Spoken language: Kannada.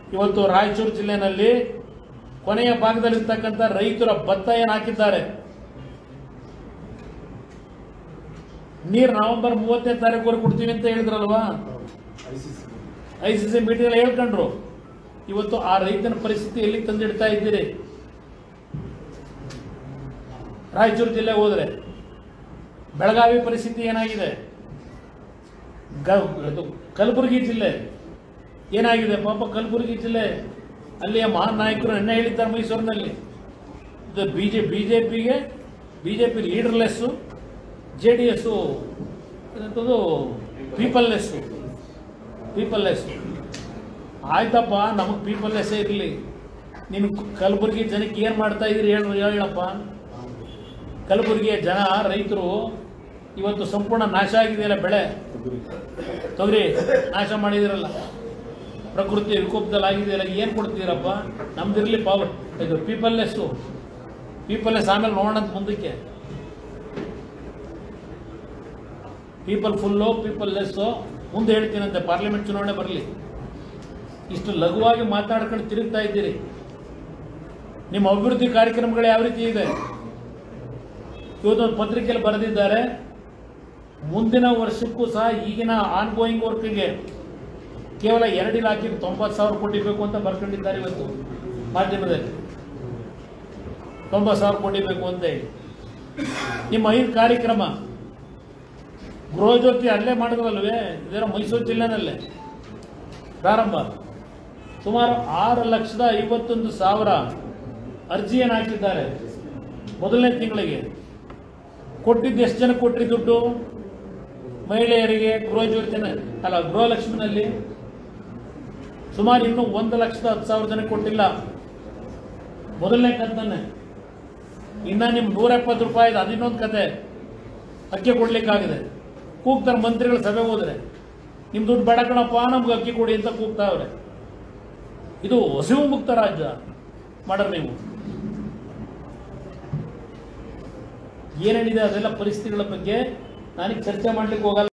ಇವತ್ತು ರಾಯಚೂರು ಜಿಲ್ಲೆನಲ್ಲಿ ಕೊನೆಯ ಭಾಗದಲ್ಲಿರ್ತಕ್ಕಂಥ ರೈತರ ಭತ್ತ ಏನು ಹಾಕಿದ್ದಾರೆ, ನೀರು ನವೆಂಬರ್ 30ನೇ ತಾರೀಕುವರೆಗೆ ಕೊಡ್ತೀವಿ ಅಂತ ಹೇಳಿದ್ರಲ್ವಾ, ICC ಮೀಟಿಂಗ್ ಹೇಳ್ಕೊಂಡ್ರು. ಇವತ್ತು ಆ ರೈತನ ಪರಿಸ್ಥಿತಿ ಎಲ್ಲಿ ತಂದಿಡ್ತಾ ಇದ್ದೀರಿ? ರಾಯಚೂರು ಜಿಲ್ಲೆ ಹೋದ್ರೆ ಬೆಳಗಾವಿ ಪರಿಸ್ಥಿತಿ ಏನಾಗಿದೆ, ಕಲಬುರಗಿ ಜಿಲ್ಲೆ ಏನಾಗಿದೆ ಪಾಪ. ಕಲಬುರಗಿ ಜಿಲ್ಲೆ ಅಲ್ಲಿಯ ಮಹಾನ್ ನಾಯಕರು ಎಣ್ಣೆ ಹೇಳಿದ್ದಾರೆ ಮೈಸೂರಿನಲ್ಲಿ. BJP leaderless, JDS peopleless. ಆಯ್ತಪ್ಪ, ನಮಗೆ ಪೀಪಲ್ಲೆಸ್ಸೇ ಇರಲಿ, ನೀನು ಕಲಬುರಗಿ ಜನಕ್ಕೆ ಏನು ಮಾಡ್ತಾ ಇದ್ದೀರಿ ಹೇಳಪ್ಪ. ಕಲಬುರಗಿಯ ಜನ ರೈತರು ಇವತ್ತು ಸಂಪೂರ್ಣ ನಾಶ ಆಗಿದೆಯಲ್ಲ, ಬೆಳೆ ತೊಗರಿ ನಾಶ ಮಾಡಿದಿರಲ್ಲ, ಪ್ರಕೃತಿ ವಿಕೋಪದಲ್ಲಿ ಆಗಿದೆಯಲ್ಲ, ಏನು ಕೊಡ್ತೀರಪ್ಪ? ನಮ್ದಿರಲಿ ಪವರ್ ಇದು ಪೀಪಲ್ಲೆಸ್. ಆಮೇಲೆ ನೋಡೋಣ ಮುಂದಕ್ಕೆ. ಪೀಪಲ್ ಫುಲ್ಲು, ಪೀಪಲ್ಲೆಸ್ಸು ಮುಂದೆ ಹೇಳ್ತೀನಂತೆ, ಪಾರ್ಲಿಮೆಂಟ್ ಚುನಾವಣೆ ಬರಲಿ. ಇಷ್ಟು ಲಘುವಾಗಿ ಮಾತಾಡ್ಕೊಂಡು ತಿರುಗ್ತಾ ಇದ್ದೀರಿ. ನಿಮ್ಮ ಅಭಿವೃದ್ಧಿ ಕಾರ್ಯಕ್ರಮಗಳು ಯಾವ ರೀತಿ ಇದೆ? ಇವತ್ತೊಂದು ಪತ್ರಿಕೆಯಲ್ಲಿ ಬರೆದಿದ್ದಾರೆ, ಮುಂದಿನ ವರ್ಷಕ್ಕೂ ಸಹ ಈಗಿನ ಆನ್ಗೋಯಿಂಗ್ ವರ್ಕ್ಗೆ ಕೇವಲ 2 ಇಲಾಖೆಗೆ 90,000 ಕೋಟಿ ಬೇಕು ಅಂತ ಬರ್ಕೊಂಡಿದ್ದಾರೆ. ಇವತ್ತು ಮಾಧ್ಯಮದಲ್ಲಿ 90,000 ಕೋಟಿ ಬೇಕು ಅಂತ ಹೇಳಿ. ನಿಮ್ಮ 5 ಕಾರ್ಯಕ್ರಮ ಗೃಹಜ್ಯೋತಿ ಅಲ್ಲೇ ಮಾಡಿದ್ವಲ್ವೇ, ಇದರ ಮೈಸೂರು ಜಿಲ್ಲೆನಲ್ಲೇ ಪ್ರಾರಂಭ. ಸುಮಾರು 6,51,000 ಅರ್ಜಿಯನ್ನು ಹಾಕಿದ್ದಾರೆ ಮೊದಲನೇ ತಿಂಗಳಿಗೆ. ಕೊಟ್ಟಿದ್ದು ಎಷ್ಟು ಜನ ಕೊಟ್ರಿ ದುಡ್ಡು? ಮಹಿಳೆಯರಿಗೆ ಗೃಹಲಕ್ಷ್ಮಿನಲ್ಲಿ ಸುಮಾರು ಇನ್ನೂ 1,10,000 ಜನ ಕೊಟ್ಟಿಲ್ಲ ಮೊದಲನೇ ಕಂತನ್ನೇ. ಇನ್ನ ನಿಮ್ 170 ರೂಪಾಯಿ ಅದು ಇನ್ನೊಂದು ಕತೆ, ಅಕ್ಕಿ ಕೊಡ್ಲಿಕ್ಕಾಗಿದೆ. ಕೂಗ್ತಾರೆ ಮಂತ್ರಿಗಳು ಸಭೆ ಹೋದ್ರೆ, ನಿಮ್ ದುಡ್ಡು ಬೇಡ ಕಣಪ್ಪ, ನಮ್ಗೆ ಅಕ್ಕಿ ಕೊಡಿ ಅಂತ ಕೂಗ್ತಾವ್ರೆ. ಇದು ಹಸಿವು ಮುಕ್ತ ರಾಜ್ಯ ಮಾಡ್ರಿ ನೀವು. ಏನೇನಿದೆ ಅದೆಲ್ಲ ಪರಿಸ್ಥಿತಿಗಳ ಬಗ್ಗೆ ನಾನೀಗ ಚರ್ಚೆ ಮಾಡ್ಲಿಕ್ಕೆ ಹೋಗಲ್ಲ.